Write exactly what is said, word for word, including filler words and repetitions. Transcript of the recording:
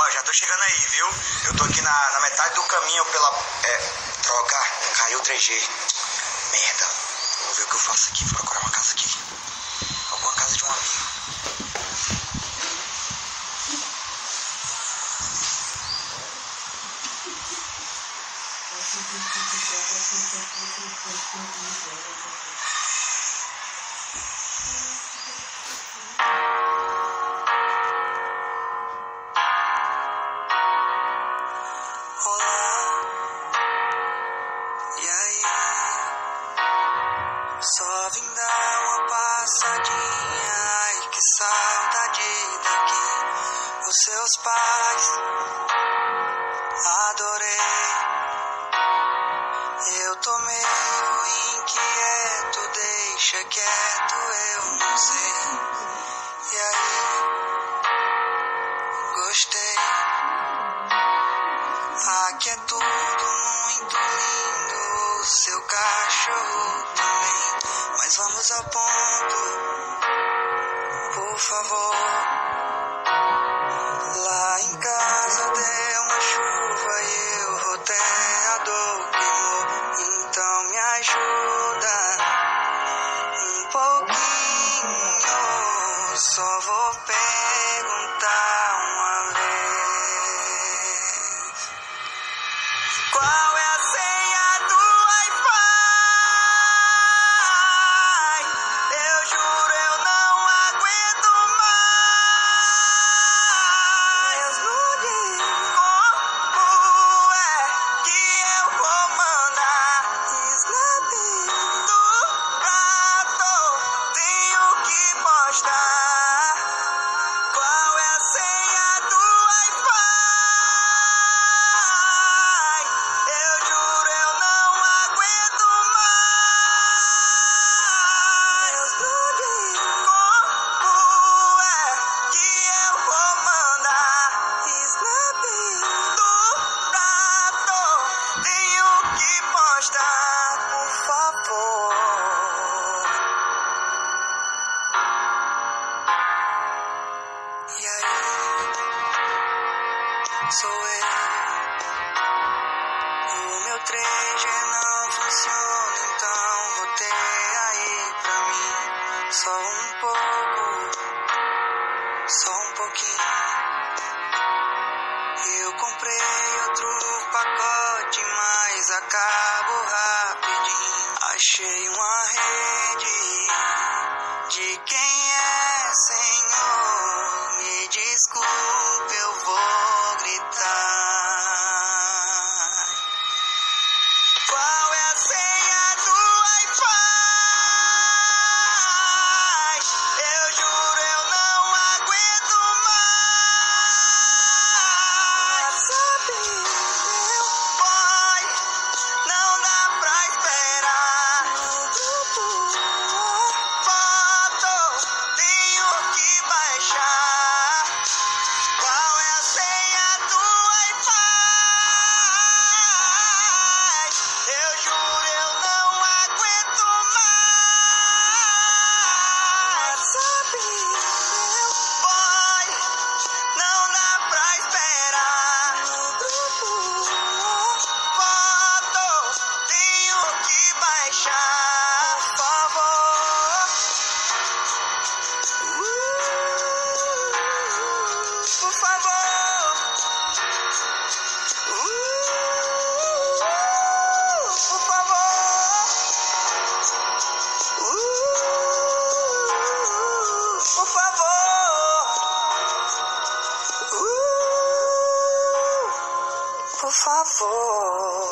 Ó, já tô chegando aí, viu? Eu tô aqui na, na metade do caminho pela... É, droga, caiu o três G. Merda. Vou ver o que eu faço aqui, vou procurar uma casa aqui. Alguma casa de um amigo. Só vim dar uma passadinha, ai que saudade daqui. Os seus pais, adorei. Eu tô meio inquieto, deixa quieto, eu não sei. E aí, gostei. Aqui é tudo muito lindo, o seu cachorro também. Mas vamos ao ponto, por favor. Lá em casa deu uma chuva e o roteador queimou. Então me ajuda um pouquinho, só vou perguntar uma vez. Qual é a senha do Wi-Fi? Eu juro, eu não aguento mais. No como é que eu vou mandar Snap do prato? Tenho que postar. Qual é a senha do Wi-Fi? Eu juro, eu não aguento mais. No como é que eu vou mandar Snap do prato? Tenho que postar, por favor. E aí, sou eu. O meu três G não funciona, então vou ter aí pra mim só um pouco, só um pouquinho. Eu comprei outro pacote, mas acabo rapidinho. Achei uma rede de quem é senhor. Me desculpe, eu vou gritar. Qual é a senha do Wi-Fi? Eu juro, eu não aguento mais. Sabe, meu boy, não dá pra esperar. No grupo, foto, tenho que baixar. Qual é a senha do Wi-Fi? Eu juro, eu não aguento mais. Sabe, meu boy, não dá pra esperar. No grupo, foto, tenho que baixar, por favor. Uh, por favor. Uh, por favor. Uh, por favor. Uh, por favor.